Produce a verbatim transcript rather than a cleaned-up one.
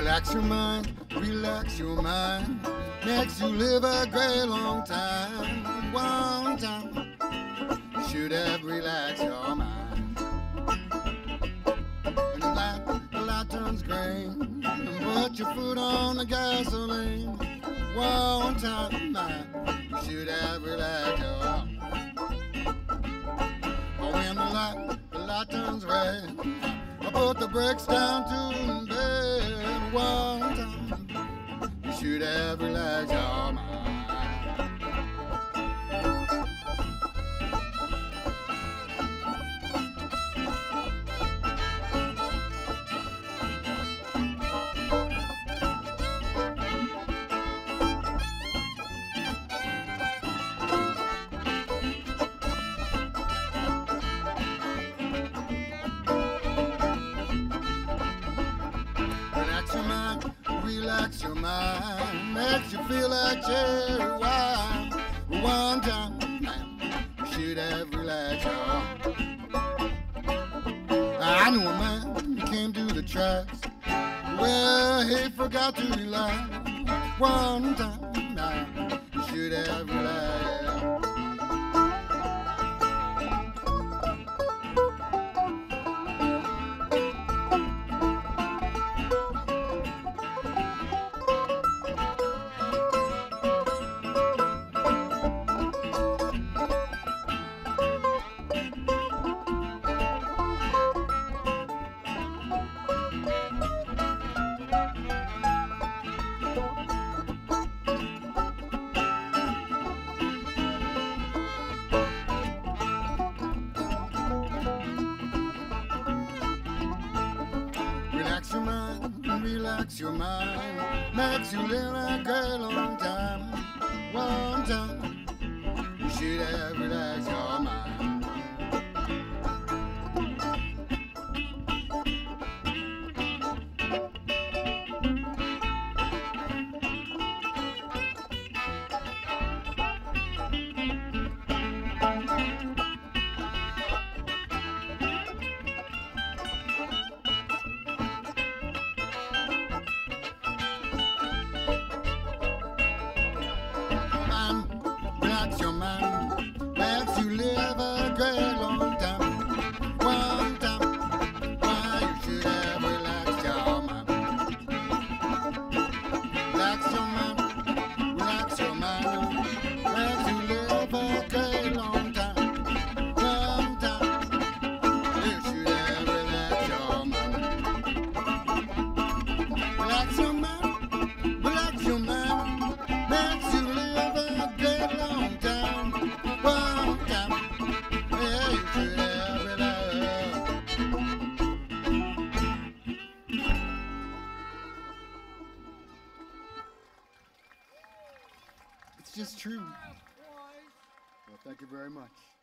Relax your mind, relax your mind, makes you live a great long time. One time, you should have relaxed your mind. When the light, the light turns green, and put your foot on the gasoline. One time, man, you should have relaxed your mind. But when the light, the light turns red, I put the brakes down to bed. One time, you should have relaxed your mind. Relax your mind, makes you feel like cherry wine. One time, man, you should have relaxed your mind. I knew a man, he came to the tracks, well, he forgot to relax. One time, man, you should have relaxed. Relax your mind, relax your mind, makes you live a great long time. One time, you should have relaxed your mind. Relax your mind, makes you live a great long time. One time, why you should have relaxed your mind. Relax your mind, relax your mind, makes you live a great long time. One time, you should have relaxed your mind. Relax your mind, relax your mind, makes you live a great long time. One time, yeah, you should have relaxed. It's just true. Well, thank you very much.